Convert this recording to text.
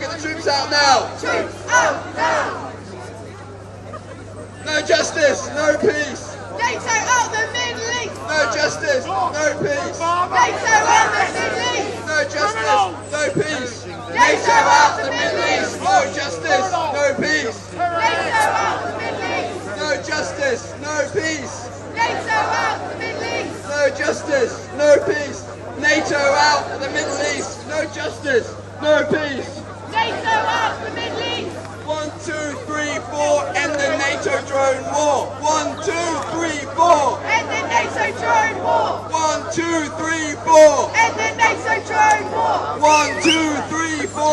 Get the troops out now. Troops out now. No justice, no peace. NATO out the Middle East. No justice, no peace. NATO out the Middle East. No justice, no peace. NATO out the Middle East. No justice, no peace. NATO out the Middle East. No justice, no peace. NATO out the Middle East. No justice, no peace. NATO out of the Middle East. No justice, no peace. NATO out the Middle East. 1, 2, 3, 4. End the NATO drone war. 1, 2, 3, 4. End the NATO drone war. 1, 2, 3, 4. End the NATO drone war. 1, 2, 3, 4.